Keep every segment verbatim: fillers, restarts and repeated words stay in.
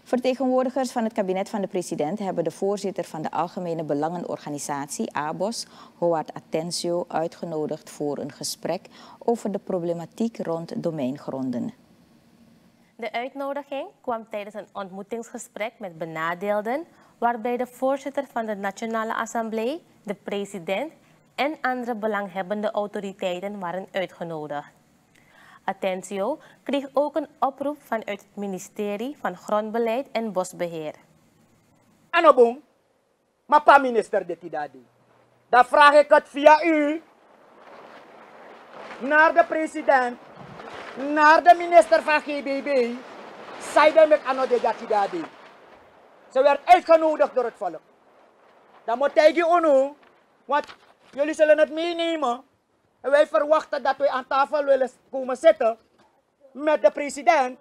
Vertegenwoordigers van het kabinet van de president hebben de voorzitter van de Algemene Belangenorganisatie, A B O S, Howard Atencio, uitgenodigd voor een gesprek over de problematiek rond domeingronden. De uitnodiging kwam tijdens een ontmoetingsgesprek met benadeelden, waarbij de voorzitter van de Nationale Assemblée, de president en andere belanghebbende autoriteiten waren uitgenodigd. Atencio kreeg ook een oproep vanuit het ministerie van Grondbeleid en Bosbeheer. Anobong, maar pa minister de Tidadi. Dan vraag ik het via u naar de president, naar de minister van G B B. Zij met Anno de Tidadi. Ze werd uitgenodigd door het volk. Dan moet hij je onu, want jullie zullen het meenemen. En wij verwachten dat wij aan tafel willen komen zitten met de president.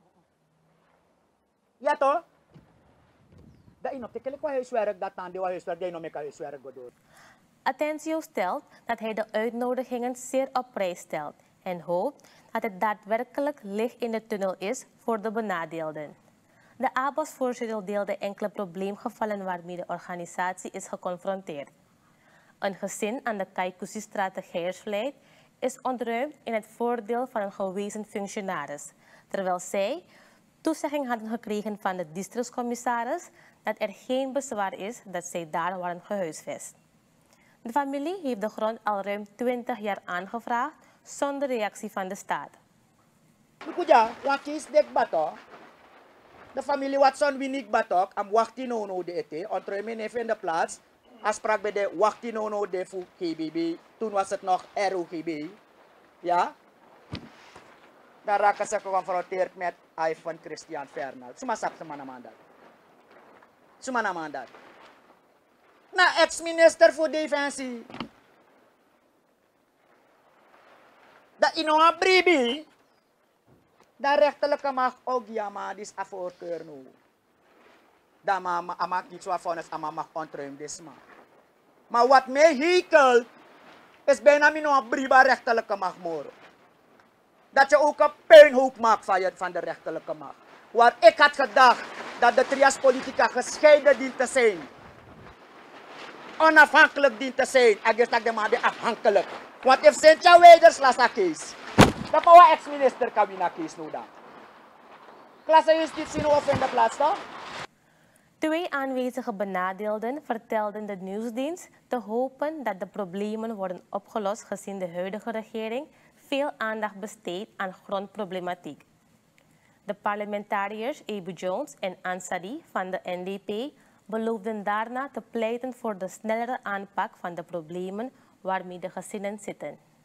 Ja toch? Dat is nog te huiswerk dat aan de huiswerk, dat is huiswerk doen. Atencio stelt dat hij de uitnodigingen zeer op prijs stelt en hoopt dat het daadwerkelijk licht in de tunnel is voor de benadeelden. De A B O S-voorzitter deelde enkele probleemgevallen waarmee de organisatie is geconfronteerd. Een gezin aan de Kaikousi-straat te Geiersvleit is ontruimd in het voordeel van een gewezen functionaris, terwijl zij toezegging hadden gekregen van de districtscommissaris dat er geen bezwaar is dat zij daar waren gehuisvest. De familie heeft de grond al ruim twintig jaar aangevraagd zonder reactie van de staat. De familie Watson winik batok am wakti no no de ete ontruimen even in de plaats. Afspraak bij de wakti no no de voor G B B. Toen was het nog R O G B. Ja? Dan raken ze geconfronteerd met Ivan Christian Fernald. Suma sak semana mandat. Sumana mandat. Na ex-minister voor Defensie. Dat inoa bribi. De rechterlijke macht ook ja, maar die is afvoorkeur nu. Dat maakt iets waarvan is ama mag ontruimen dus maar. Maar wat mij hekelt is bijna een briba rechterlijke macht moren. Dat je ook een puinhoop maakt van, je, van de rechterlijke macht. Waar ik had gedacht dat de trias politica gescheiden dient te zijn. Onafhankelijk dient te zijn. En dus dat de man afhankelijk. Want if Sintja Weiders las a case. Dat is een ex-minister Kabinet kies nu dan. Klasse justitie nu of in de plaats toch? Twee aanwezige benadeelden vertelden de nieuwsdienst te hopen dat de problemen worden opgelost gezien de huidige regering veel aandacht besteedt aan grondproblematiek. De parlementariërs Ebu Jones en Ansari van de N D P beloofden daarna te pleiten voor de snellere aanpak van de problemen waarmee de gezinnen zitten.